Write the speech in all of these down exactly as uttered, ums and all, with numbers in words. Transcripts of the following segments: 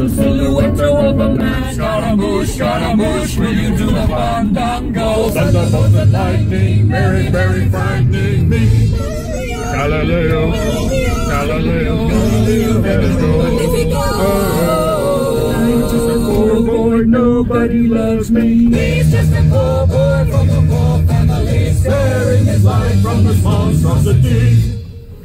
the silhouette of a man. Scaramouche, Scaramouche, will you do the fandango? Thunder, thunder, lightning, very, very frightening me. Galileo, Galileo, Galileo, let us go. Oh, I'm just a poor boy, nobody loves me. He's just a poor boy from a poor family, sparing his life from this monstrosity.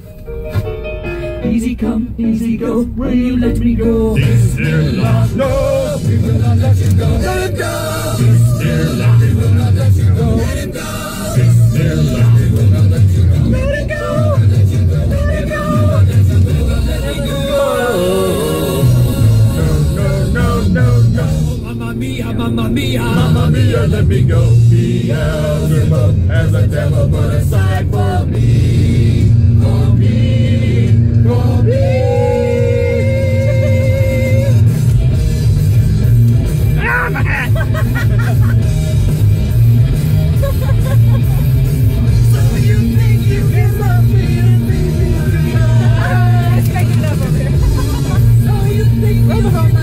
Easy come, easy go, will you let me go? This dear love, no, we will not let you go. Let him go. This dear love, we will not let you go. Let him go. This dear love, we will not let you go. Let him go. Let him go. Let him go. Let him go. No, no, no, no, no. Mamma mia, mamma mia, mamma mia, let me go. Beelzebub has a devil put aside for me, for me, for me. Ah, my hat! So you think you can love me and leave me alone? Let's make it up over here. So you think you can love me?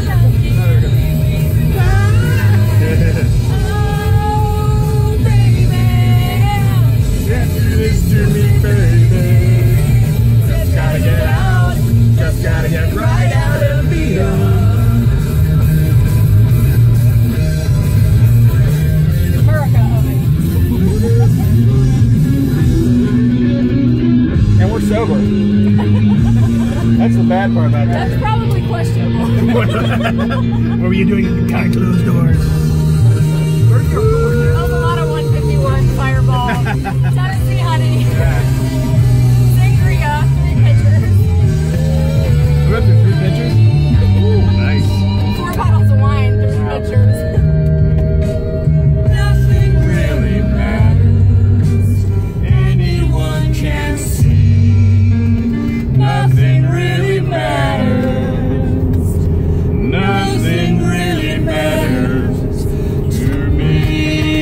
Oh, baby, can't do this to me, baby. Just gotta get out, just gotta get right out and beyond. America of it. And we're sober. That's the bad part about that. That's probably questionable. What were you doing behind closed doors? Where's your door? That was a lot of one fifty-one Fireball. Tennessee honey. Yeah. Sangria, three pitchers. You got the three pitchers? Ooh, nice. Four bottles of wine, three wow. pitchers. Nothing really matters. Anyone can see. Nothing really matters. Nothing really matters to me.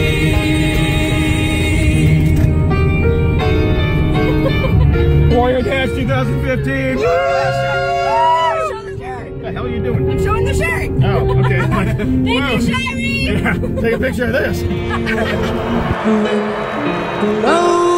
Warrior Dance twenty fifteen. Show the shirt. What the hell are you doing? I'm showing the shirt. Oh, okay. Thank wow. you, Chive. Yeah, take a picture of this.